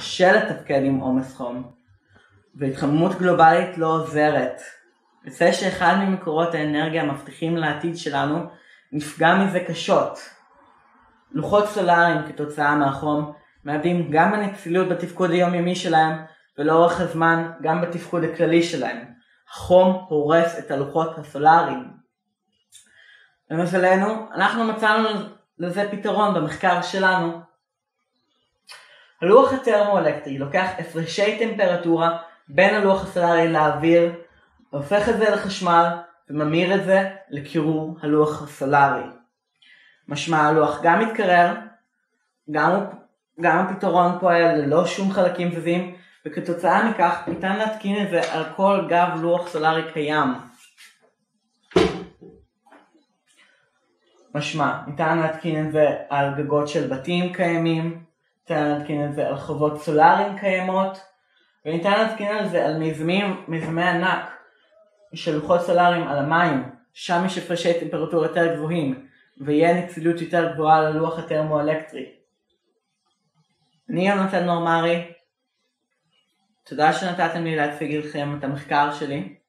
קשה לתפקד עם עומס חום, והתחממות גלובלית לא עוזרת. יוצא שאחד ממקורות האנרגיה המבטיחים לעתיד שלנו נפגע מזה קשות. לוחות סולאריים כתוצאה מהחום מאבדים גם בנצילות בתפקוד היומיומי שלהם, ולאורך הזמן גם בתפקוד הכללי שלהם. החום הורס את הלוחות הסולאריים. למזלנו, אנחנו מצאנו לזה פתרון במחקר שלנו. הלוח הטרמואלקטרי לוקח הפרשי טמפרטורה בין הלוח הסולארי לאוויר, והופך את זה לחשמל וממיר את זה לקירור הלוח הסולארי. משמע הלוח גם מתקרר, גם הפתרון פועל ללא שום חלקים זזים, וכתוצאה מכך ניתן להתקין את זה על כל גב לוח סולארי קיים. משמע, ניתן להתקין את זה על גגות של בתים קיימים, ניתן להתקין את זה על חוות סולאריים קיימות, וניתן להתקין את זה על מיזמי ענק של לוחות סולאריים על המים, שם יש הפרשי טמפרטורה יותר גבוהים, ויהיה נצילות יותר גבוהה ללוח הטרמואלקטרי. אני יונתן נורמרי, תודה שנתתם לי להציג לכם את המחקר שלי.